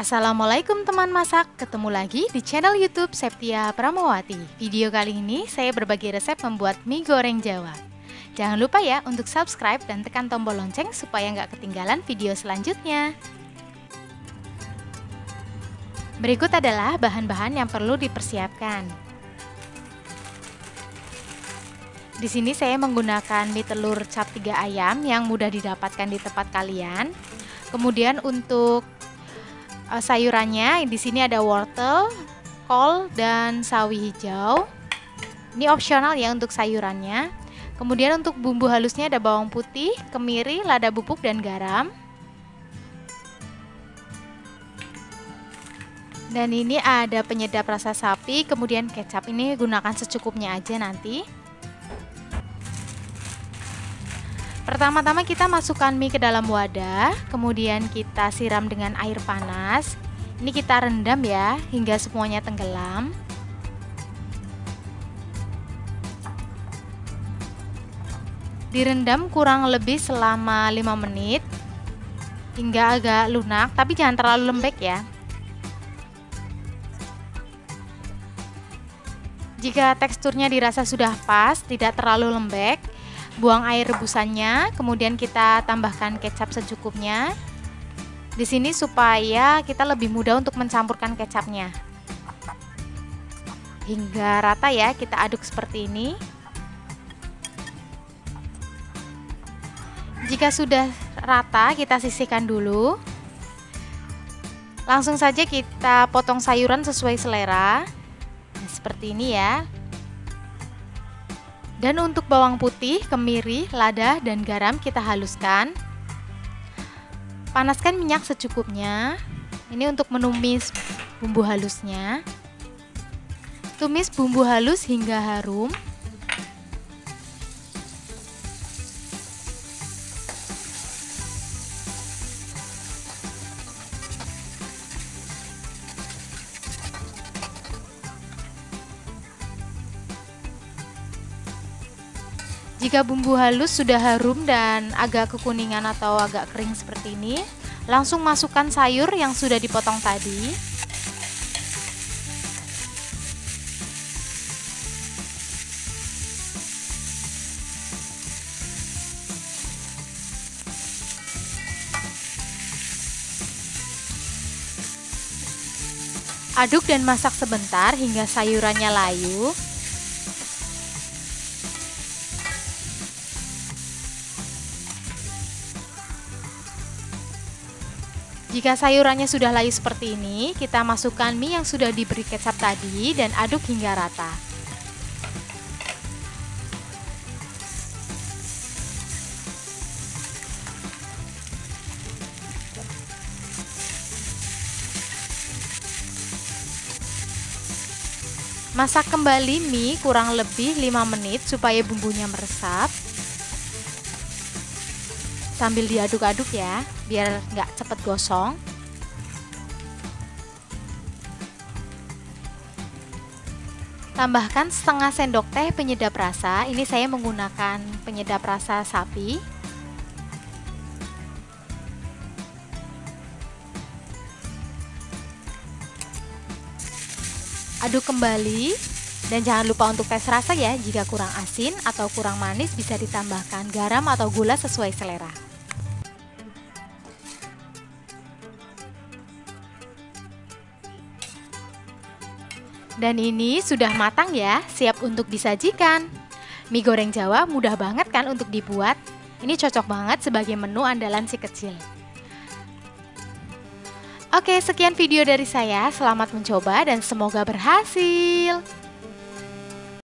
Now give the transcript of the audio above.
Assalamualaikum teman masak, ketemu lagi di channel YouTube Septia Pramawati. Video kali ini saya berbagi resep membuat mie goreng Jawa. Jangan lupa ya untuk subscribe dan tekan tombol lonceng supaya nggak ketinggalan video selanjutnya. Berikut adalah bahan-bahan yang perlu dipersiapkan. Di sini saya menggunakan mie telur cap 3 ayam yang mudah didapatkan di tempat kalian. Kemudian untuk sayurannya di sini ada wortel, kol, dan sawi hijau. Ini opsional ya untuk sayurannya. Kemudian untuk bumbu halusnya ada bawang putih, kemiri, lada bubuk, dan garam. Dan ini ada penyedap rasa sapi, kemudian kecap. Ini gunakan secukupnya aja nanti. Pertama-tama kita masukkan mie ke dalam wadah, kemudian kita siram dengan air panas. Ini kita rendam ya, hingga semuanya tenggelam. Direndam kurang lebih selama 5 menit, hingga agak lunak, tapi jangan terlalu lembek ya. Jika teksturnya dirasa sudah pas, tidak terlalu lembek, buang air rebusannya, kemudian kita tambahkan kecap secukupnya. Di sini supaya kita lebih mudah untuk mencampurkan kecapnya. Hingga rata ya, kita aduk seperti ini. Jika sudah rata, kita sisihkan dulu. Langsung saja kita potong sayuran sesuai selera. Nah, seperti ini ya. Dan untuk bawang putih, kemiri, lada, dan garam kita haluskan. Panaskan minyak secukupnya. Ini untuk menumis bumbu halusnya. Tumis bumbu halus hingga harum. Jika bumbu halus sudah harum dan agak kekuningan atau agak kering seperti ini, langsung masukkan sayur yang sudah dipotong tadi. Aduk dan masak sebentar hingga sayurannya layu. Jika sayurannya sudah layu seperti ini, kita masukkan mie yang sudah diberi kecap tadi dan aduk hingga rata. Masak kembali mie kurang lebih 5 menit supaya bumbunya meresap. Sambil diaduk-aduk ya, biar nggak cepet gosong. Tambahkan setengah sendok teh penyedap rasa. Ini saya menggunakan penyedap rasa sapi. Aduk kembali. Dan jangan lupa untuk tes rasa ya, jika kurang asin atau kurang manis bisa ditambahkan garam atau gula sesuai selera. Dan ini sudah matang ya, siap untuk disajikan. Mie goreng Jawa mudah banget kan untuk dibuat. Ini cocok banget sebagai menu andalan si kecil. Oke, sekian video dari saya. Selamat mencoba dan semoga berhasil.